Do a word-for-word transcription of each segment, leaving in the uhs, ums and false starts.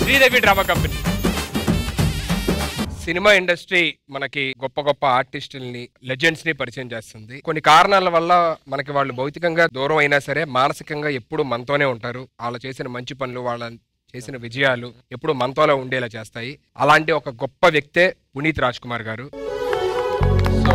Sridevi drama company. Cinema industry మనకి గొప్ప గొప్ప ఆర్టిస్టుల్ని, లెజెండ్స్ ని పరిచయం చేస్తుంది. కొన్ని కారణాల వల్ల మనకి వాళ్ళు భౌతికంగా దూరం అయినా సరే మానసికంగా ఎప్పుడు మనతోనే ఉంటారు. వాళ్ళు చేసిన మంచి పనులు, వాళ్ళ చేసిన విజయాలు ఎప్పుడు మనతోనే ఉండేలా చేస్తాయి. అలాంటి ఒక గొప్ప వ్యక్తే పునీత్ రాజ్ కుమార్ గారు. సో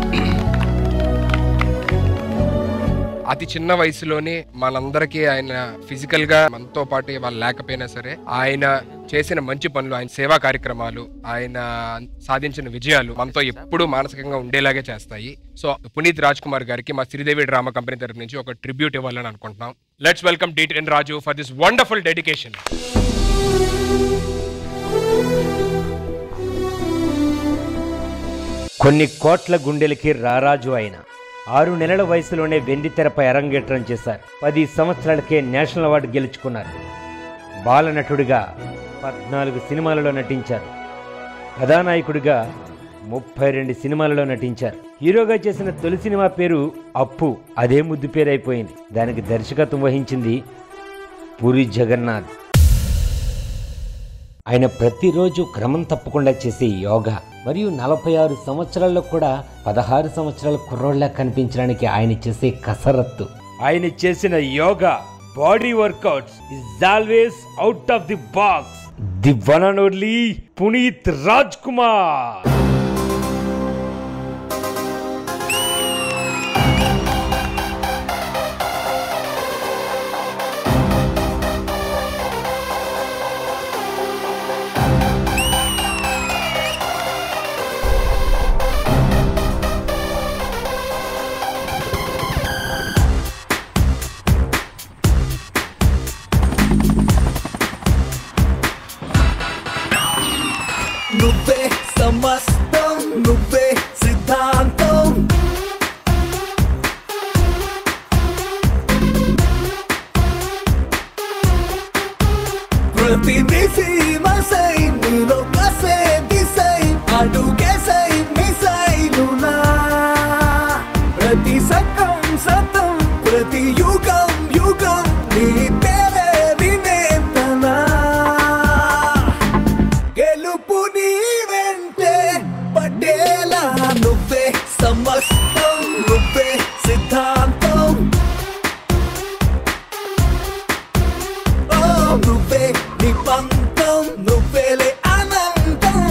అతి చిన్న వయసులోనే మనందరికీ ఆయన ఫిజికల్ గా మనతో పాటు వాళ్ళు లేకపోయినా సరే ఆయన చేసిన మంచి పనులు, ఆయన సేవా కార్యక్రమాలు, ఆయన సాధించిన విజయాలు మనతో ఎప్పుడూ మానసికంగా ఉండేలాగే చేస్తాయి. సో పునీత్ రాజ్ కుమార్ గారికి మా శ్రీదేవి డ్రామా కంపెనీ తరఫు నుంచి ఒక ట్రిబ్యూట్ ఇవ్వాలని అనుకుంటున్నాం. Let's welcome DTN Raju for this wonderful dedication. కొన్ని కోట్ల గుండెలకి రారాజు అయిన ఆరు నెలల వయసులోనే వెండితెరపై అరంగేట్రం చేశారు. పది సంవత్సరాలకే నేషనల్ అవార్డు గెలుచుకున్నారు. బాలనటుడిగా పద్నాలుగు సినిమాలలో నటించారు. కథానాయకుడిగా ముప్పై రెండు సినిమాలలో నటించారు. హీరోగా చేసిన తొలి సినిమా పేరు అప్పు. అదే ముద్దు పేరు అయిపోయింది. దానికి దర్శకత్వం వహించింది పూరి జగన్నాథ్. ఆయన ప్రతిరోజు క్రమం తప్పకుండా చేసే యోగా మరియు నలభై ఆరు సంవత్సరాల్లో కూడా పదహారు సంవత్సరాల కుర్రోళ్ళ కనిపించడానికి ఆయన చేసే కసరత్తు, ఆయన చేసిన యోగా, body workouts is always out of the box. The one and only Puneeth Raj Kumar. నువ్వే సమస్తం, నువ్వే సిద్ధాంతం, ప్రతి నిసీమసై నీలో కసే దిశై అడుగేసై మిసైలునా, ప్రతి సకం సతం, ప్రతి యుగం యుగం నీ పేరే వినేతనా. గెలుపు నీ వెంటే పడేలా నువ్వే సమస్తం, నువ్వే సిద్ధాంతం, ఓ నువ్వే నీ పంతం, నువ్వేలే అనంతం.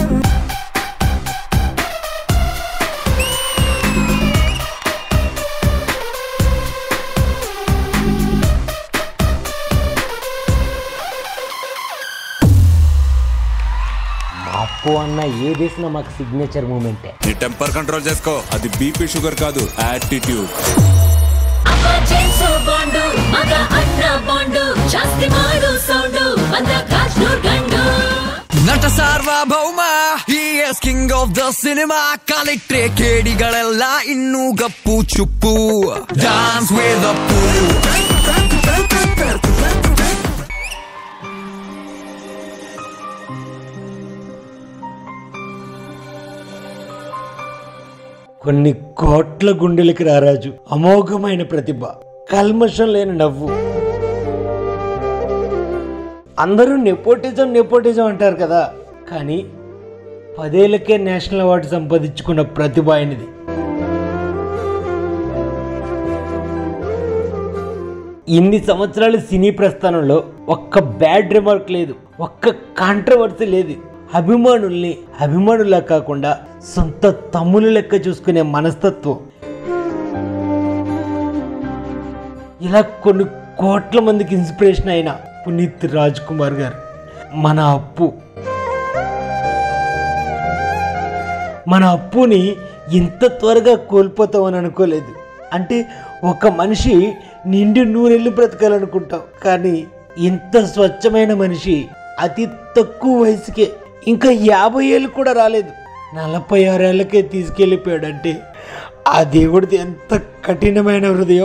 అప్పు అన్న ఏ దేశంలో మాకు సిగ్నేచర్ మూమెంటే. నీ టెంపర్ కంట్రోల్ చేసుకో, అది బీపీ షుగర్ కాదు, యాటిట్యూడ్. ನಟ ಸಾರ್ವಭೌಮ, he is king of the cinema. ಕಲಿಟ್ರೆ ಕೇಡಿಗಳೆಲ್ಲ ಇನ್ನೂ ಗಪ್ಪು ಚುಪ್ಪು. Dance with Appu. కొన్ని కోట్ల గుండెలకి రారాజు, అమోఘమైన ప్రతిభ, కల్మషం లేని నవ్వు. అందరూ నెపోటిజం నెపోటిజం అంటారు కదా, కానీ పదేళ్లకే నేషనల్ అవార్డు సంపాదించుకున్న ప్రతిభ ఆయనది. ఇన్ని సంవత్సరాల సినీ ప్రస్థానంలో ఒక్క బ్యాడ్ రిమార్క్ లేదు, ఒక్క కాంట్రవర్సీ లేదు. అభిమానుల్ని అభిమానులా కాకుండా సొంత తమ్ముల లెక్క చూసుకునే మనస్తత్వం. ఇలా కొన్ని కోట్ల మందికి ఇన్స్పిరేషన్ అయిన పునీత్ రాజ్ కుమార్ గారు మన అప్పు. మన అప్పుని ఇంత త్వరగా కోల్పోతామని అనుకోలేదు. అంటే ఒక మనిషి నిండి నూరెళ్ళు బ్రతకాలనుకుంటాం, కానీ ఇంత స్వచ్ఛమైన మనిషి అతి తక్కువ వయసుకే, ఇంకా యాభై ఏళ్ళు కూడా రాలేదు, నలభై ఆరేళ్లకే తీసుకెళ్ళిపోయాడంటే ఆ దేవుడిది ఎంత కఠినమైన హృదయం.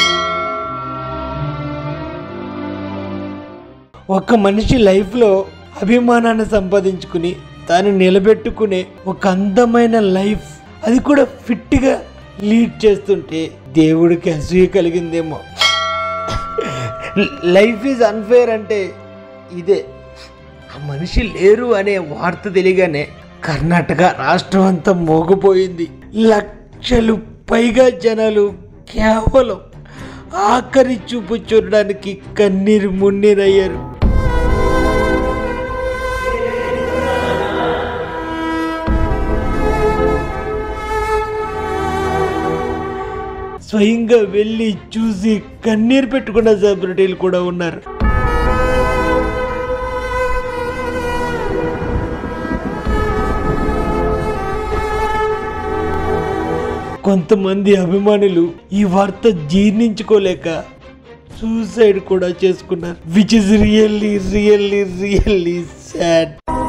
ఒక మనిషి లైఫ్లో అభిమానాన్ని సంపాదించుకుని దాన్ని నిలబెట్టుకునే ఒక అందమైన లైఫ్, అది కూడా ఫిట్గా లీడ్ చేస్తుంటే దేవుడికి అసూయ కలిగిందేమో. లైఫ్ ఈజ్ అన్ఫేర్ అంటే ఇదే. ఆ మనిషి లేరు అనే వార్త తెలియగానే కర్ణాటక రాష్ట్రం అంతా మోగిపోయింది. లక్షలు పైగా జనాలు కేవలం ఆఖరి చూపు చూడడానికి కన్నీరు మున్నీరయ్యారు. స్వయంగా వెళ్ళి చూసి కన్నీరు పెట్టుకున్న సెలబ్రిటీలు కూడా ఉన్నారు. కొంతమంది అభిమానులు ఈ వార్త జీర్ణించుకోలేక సూసైడ్ కూడా చేసుకున్నారు. Which is really really really sad.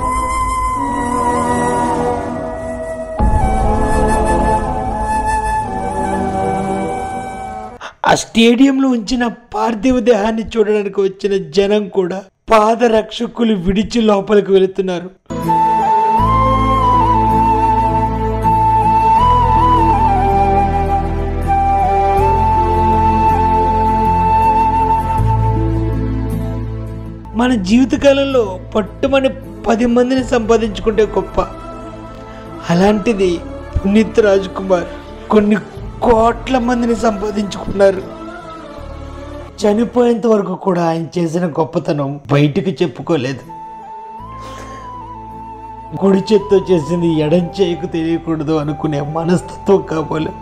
ఆ స్టేడియంలో ఉంచిన పార్థివ దేహాన్ని చూడడానికి వచ్చిన జనం కూడా పాదరక్షకులు విడిచి లోపలికి వెళుతున్నారు. మన జీవితకాలంలో పట్టుమని పది మందిని సంపాదించుకుంటే గొప్ప. అలాంటిది పునీత్ రాజ్ కుమార్ కొన్ని కోట్ల మందిని సంపాదించుకున్నారు. చనిపోయేంత వరకు కూడా ఆయన చేసిన గొప్పతనం బయటికి చెప్పుకోలేదు. కుడి చేత్తో చేసింది ఎడం చేయకు తెలియకూడదు అనుకునే మనస్తత్వం కాబోలు.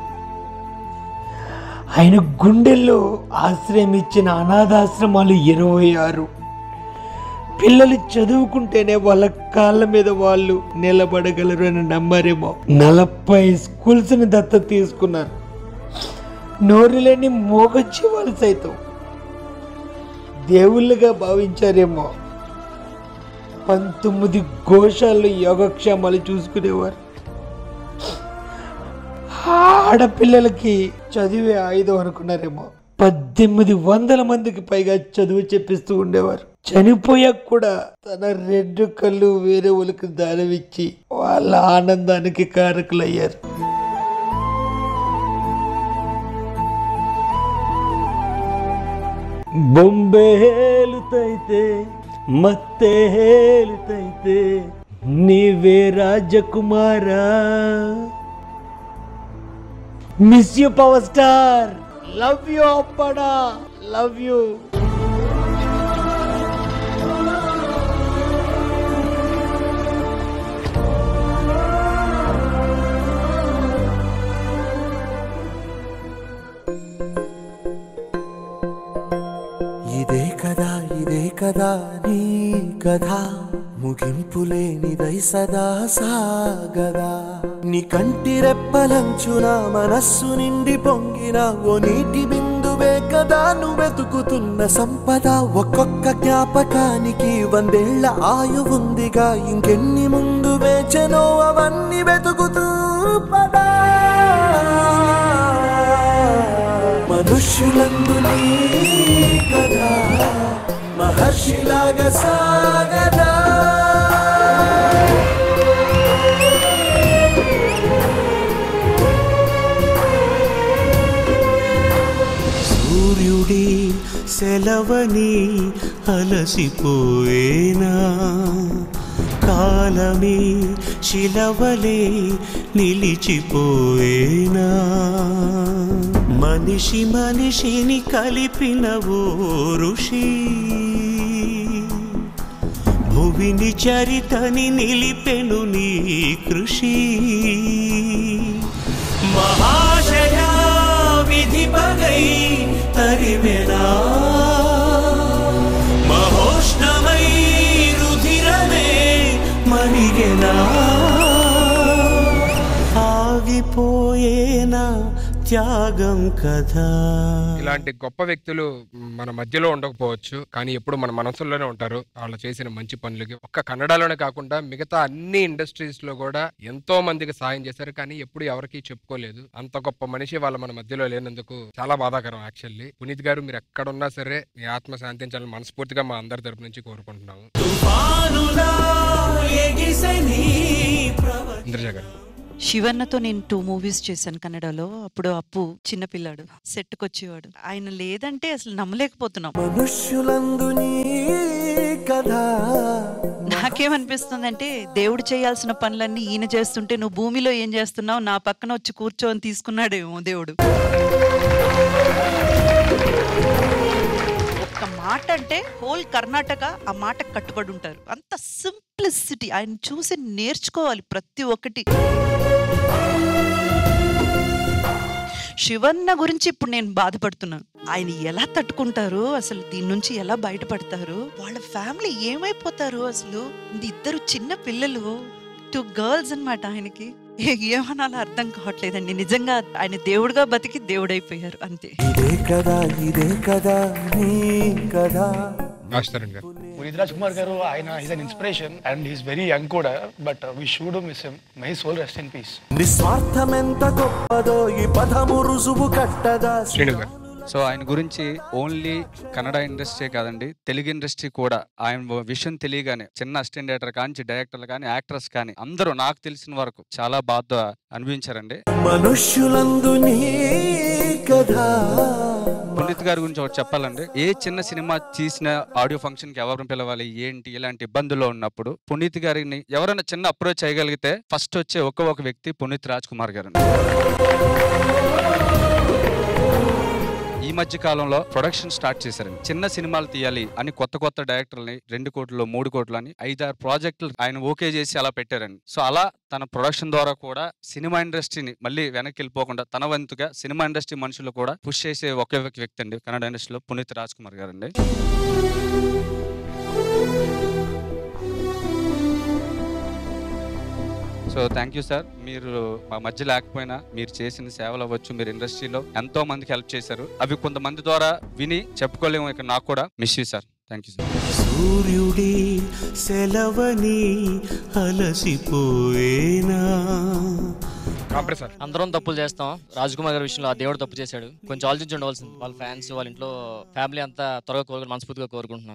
ఆయన గుండెల్లో ఆశ్రయం ఇచ్చిన అనాథాశ్రమాలు ఇరవై ఆరు. పిల్లలు చదువుకుంటేనే వాళ్ళ కాళ్ళ మీద వాళ్ళు నిలబడగలరు అని నమ్మారేమో. నలభై స్కూల్స్ ని దత్తత తీసుకున్నారు. నోరులేని మోగొచ్చేవాళ్ళు సైతం దేవుళ్ళుగా భావించారేమో. పంతొమ్మిది గోశాలు యోగక్షేమాలు చూసుకునేవారు. ఆడపిల్లలకి చదివే ఆయుధం అనుకున్నారేమో. పద్దెనిమిది వందల మందికి పైగా చదువు చెప్పిస్తూ ఉండేవారు. చనిపోయాక కూడా తన రెండు కళ్ళు వేరే వాళ్ళకి దానమిచ్చి వాళ్ళ ఆనందానికి కారకులయ్యారు. బొంబే హేలుతైతే మత్తే హేలుతైతే నీవే రాజకుమారా. Miss you power star. Love you అప్పడా. Love you. ఇదే కదా ఇదే కదా నీ కథ ముగింపులేనిదై సదా సాగదా. నీ కంటి రెప్పలంచున మనస్సు నిండి పొంగిన ఓ నీటి బిందువే కదా నువ్వెతుకుతున్న సంపద. ఒక్కొక్క జ్ఞాపకానికి వందేళ్ల ఆయువుందిగా. ఇంకెన్ని ముందు వేచనో అవన్నీ వెతుకుతూ పదా. మనుష్యులందు నీ కదా మహర్షిలాగా సాగదా. సూర్యుడి సెలవని అలసిపోయేనా. కాలమే శిలవలే నిలిచిపోయేనా. మనిషి మనిషిని కలిపిన ఓ ఋషి భువిని చరితని నిలిపెను నీ కృషి. మహాశయా విధి పగై తరిమెనా. మహోష్ణమై రుధిరమే మరిగెనా. ఆగిపోయేనా త్యాగం కదా. ఇలాంటి గొప్ప వ్యక్తులు మన మధ్యలో ఉండకపోవచ్చు, కానీ ఎప్పుడు మన మనసుల్లోనే ఉంటారు. వాళ్ళు చేసిన మంచి పనులకి ఒక్క కన్నడలోనే కాకుండా మిగతా అన్ని ఇండస్ట్రీస్ లో కూడా ఎంతో మందికి సాయం చేశారు, కానీ ఎప్పుడు ఎవరికి చెప్పుకోలేదు. అంత గొప్ప మనిషి వాళ్ళ మన మధ్యలో లేనందుకు చాలా బాధాకరం. యాక్చువల్లీ పునీత్ గారు మీరు ఎక్కడున్నా సరే మీ ఆత్మ శాంతించాలని మనస్ఫూర్తిగా మా అందరి తరపు నుంచి కోరుకుంటున్నాము. ఇంద్రజ గారు. శివన్నతో నేను టూ మూవీస్ చేశాను కన్నడలో. అప్పుడు అప్పు చిన్నపిల్లాడు సెట్కి వచ్చేవాడు. ఆయన లేదంటే అసలు నమ్మలేకపోతున్నాం. మనుష్యులందు నీ కథ నాకేమనిపిస్తుందంటే దేవుడు చేయాల్సిన పనులన్నీ ఈయన చేస్తుంటే నువ్వు భూమిలో ఏం చేస్తున్నావు, నా పక్కన వచ్చి కూర్చో అని తీసుకున్నాడేమో దేవుడు. ఒక్క మాట అంటే హోల్ కర్ణాటక ఆ మాట కట్టుబడి ఉంటారు. అంత సింప్లిసిటీ ఆయన చూసి నేర్చుకోవాలి ప్రతి ఒక్కటి. శివన్న గురించి ఇప్పుడు నేను బాధపడుతున్నాను. ఆయన ఎలా తట్టుకుంటారు, అసలు దీని నుంచి ఎలా బయటపడతారు, వాళ్ళ ఫ్యామిలీ ఏమైపోతారు, అసలు ఇద్దరు చిన్న పిల్లలు, టూ గర్ల్స్ అన్నమాట. ఆయనకి ఏమనాలో అర్థం కావట్లేదండి. నిజంగా ఆయన దేవుడుగా బతికి దేవుడైపోయారు అంతే. ఇదే కదా ఇదే కదా నీ కదా. పునీత్ రాజ్ కుమార్ గారు ఆయన is an inspiration and is very young కూడా, but we should miss him. May his soul rest in peace. నిస్వార్థం ఎంత గొప్పదో ఈ పదము రుజువు కట్టదా. సో ఆయన గురించి ఓన్లీ కన్నడ ఇండస్ట్రీ కాదండి, తెలుగు ఇండస్ట్రీ కూడా ఆయన విషయం తెలియగానే చిన్న అసిస్టెంట్ డైరెక్టర్ కానీ డైరెక్టర్లు కానీ యాక్టర్స్ కానీ అందరూ నాకు తెలిసిన వరకు చాలా బాధ అనిపించారండి. మనుష్యులందు నీ కదా. పునీత్ గారి గురించి ఒకటి చెప్పాలండి, ఏ చిన్న సినిమా తీసిన ఆడియో ఫంక్షన్ కి ఎవరిని పిలవాలి ఏంటి ఇలాంటి ఇబ్బందుల్లో ఉన్నప్పుడు పునీత్ గారిని ఎవరైనా చిన్న అప్రోచ్ చేయగలిగితే ఫస్ట్ వచ్చే ఒక్క ఒక వ్యక్తి పునీత్ రాజ్ కుమార్ గారు. ఈ మధ్య కాలంలో ప్రొడక్షన్ స్టార్ట్ చేశారండి. చిన్న సినిమాలు తీయాలి అని కొత్త కొత్త డైరెక్టర్లని రెండు కోట్లు మూడు కోట్లు అని ఐదారు ప్రాజెక్టులు ఆయన ఓకే చేసి అలా పెట్టారండి. సో అలా తన ప్రొడక్షన్ ద్వారా కూడా సినిమా ఇండస్ట్రీని మళ్ళీ వెనక్కి వెళ్ళిపోకుండా తన వంతుగా సినిమా ఇండస్ట్రీ మనుషులు కూడా పుష్ చేసే ఒకే ఒక వ్యక్తి అండి కన్నడ ఇండస్ట్రీలో పునీత్ రాజ్ కుమార్ గారు అండి. సో థ్యాంక్ యూ సార్, మీరు మా మధ్య లేకపోయినా మీరు చేసిన సేవలు అవ్వచ్చు, మీరు ఇండస్ట్రీలో ఎంతో మందికి హెల్ప్ చేశారు. అవి కొంతమంది ద్వారా విని చెప్పుకోలేము. ఇక్కడ నాకు కూడా miss you sir. Thank you sir. సూర్యుడి సెలవని అలసిపోయేనా. అందరం తప్పులు చేస్తాం. రాజ్ కుమార్ గారి విషయంలో ఆ దేవుడు తప్పు చేశాడు. కొంచెం ఆలోచించి ఉండవలసింది. వాళ్ళ ఫ్యాన్స్ వాళ్ళ ఇంట్లో ఫ్యామిలీ అంతా త్వరగా కోరుకుని మనస్ఫూర్తిగా కోరుకుంటున్నాను.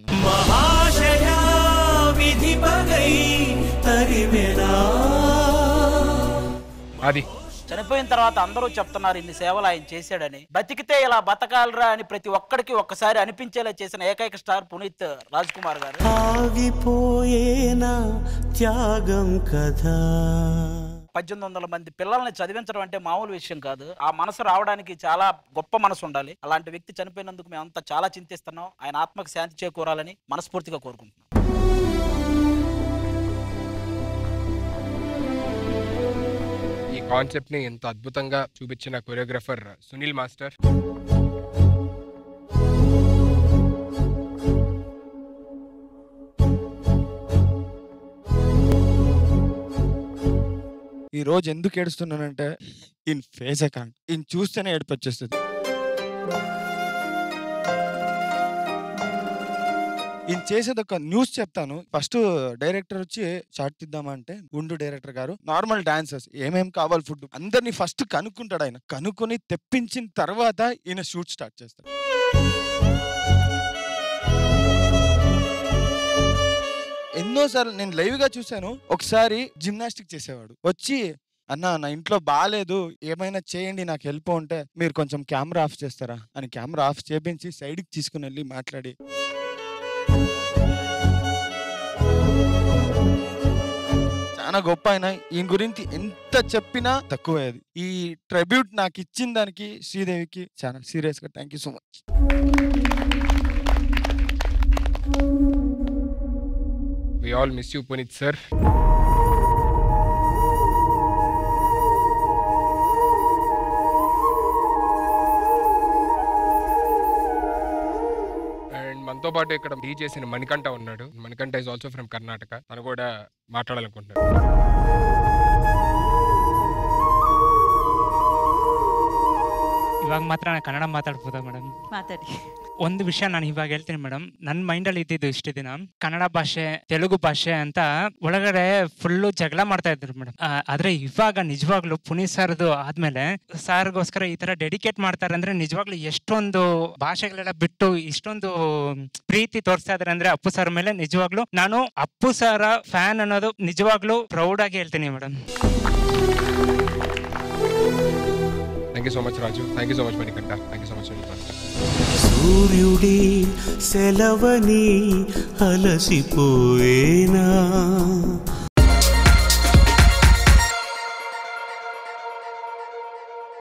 అది చనిపోయిన తర్వాత అందరూ చెప్తున్నారు ఇన్ని సేవలు ఆయన చేశాడని. బతికితే ఇలా బతకాలరా అని ప్రతి ఒక్కడికి ఒక్కసారి అనిపించేలా చేసిన ఏకైక స్టార్ పునీత్ రాజ్ కుమార్ గారు. ఆగిపోయేనా త్యాగం కదా. పద్దెనిమిది వందల మంది పిల్లల్ని చదివించడం అంటే మామూలు విషయం కాదు. ఆ మనసు రావడానికి చాలా గొప్ప మనసు ఉండాలి. అలాంటి వ్యక్తి చనిపోయినందుకు మేమంతా చాలా చింతిస్తున్నాం. ఆయన ఆత్మకు శాంతి చేకూరాలని మనస్ఫూర్తిగా కోరుకుంటున్నాం. ఈ కాన్సెప్ట్ ని ఎంత అద్భుతంగా చూపించిన కొరియోగ్రాఫర్ సునీల్ మాస్టర్. ఈ రోజు ఎందుకు ఏడుస్తున్నానంటే ఈయన ఫేస్ అకౌంట్ ఈయన చూస్తేనే ఏడుపు వచ్చేస్తుంది. ఈయన చేసేది ఒక న్యూస్ చెప్తాను. ఫస్ట్ డైరెక్టర్ వచ్చి షార్ట్ తీద్దామంటే గుండు డైరెక్టర్ గారు నార్మల్ డాన్సర్స్ ఏమేం కావాలి ఫుడ్ అందరినీ ఫస్ట్ కనుక్కుంటాడు. ఆయన కనుక్కొని తెప్పించిన తర్వాత ఈయన షూట్ స్టార్ట్ చేస్తాడు. ఎన్నోసార్లు నేను లైవ్ గా చూశాను. ఒకసారి జిమ్నాస్టిక్ చేసేవాడు వచ్చి, అన్న నా ఇంట్లో బాగాలేదు ఏమైనా చేయండి నాకు హెల్ప్ ఉంటే మీరు కొంచెం కెమెరా ఆఫ్ చేస్తారా అని కెమెరా ఆఫ్ చేపించి సైడ్కి తీసుకుని వెళ్ళి మాట్లాడి చాలా గొప్ప. ఆయన ఈయన గురించి ఎంత చెప్పినా తక్కువే. అది ఈ ట్రిబ్యూట్ నాకు ఇచ్చిన దానికి శ్రీదేవికి చాలా సీరియస్ గా thank you so much. We all miss you, Puneet sir. And మనతో పాటు ఇక్కడ డీ చేసిన మణికంఠ ఉన్నాడు. Manikanta is also from Karnataka. తను కూడా మాట్లాడాలనుకుంటున్నాడు. ಇವಾಗ ಮಾತ್ರ ನಾನು ಕನ್ನಡ ಮಾತಾಡ್ಬೋದಾ ಮೇಡಮ್? ಮಾತಾಡಿ. ಒಂದು ವಿಷಯ ನಾನು ಇವಾಗ ಹೇಳ್ತೀನಿ ಮೇಡಮ್. ನನ್ನ ಮೈಂಡಲ್ಲಿ ಇದ್ದಿದ್ದು ಇಷ್ಟು ದಿನ ಕನ್ನಡ ಭಾಷೆ ತೆಲುಗು ಭಾಷೆ ಅಂತ ಒಳಗಡೆ ಫುಲ್ಲು ಜಗಳ ಮಾಡ್ತಾ ಇದ್ರು ಮೇಡಮ್. ಆದ್ರೆ ಇವಾಗ ನಿಜವಾಗ್ಲೂ ಪುನೀತ್ ಸರ್ದು ಆದ್ಮೇಲೆ ಸಾರ್ಗೋಸ್ಕರ ಈ ತರ ಡೆಡಿಕೇಟ್ ಮಾಡ್ತಾರೆ ಅಂದ್ರೆ ನಿಜವಾಗ್ಲೂ ಎಷ್ಟೊಂದು ಭಾಷೆಗಳೆಲ್ಲ ಬಿಟ್ಟು ಇಷ್ಟೊಂದು ಪ್ರೀತಿ ತೋರಿಸ್ತಾ ಇದಾರೆ ಅಂದ್ರೆ ಅಪ್ಪು ಸರ್ ಮೇಲೆ ನಿಜವಾಗ್ಲೂ ನಾನು ಅಪ್ಪು ಸರ್ ಫ್ಯಾನ್ ಅನ್ನೋದು ನಿಜವಾಗ್ಲೂ ಪ್ರೌಡ್ ಆಗಿ ಹೇಳ್ತೀನಿ madam. Thank you so much Raju, thank you so much Manikanta, thank you so much. సూర్యుడి సెలవని అలసిపోయేనా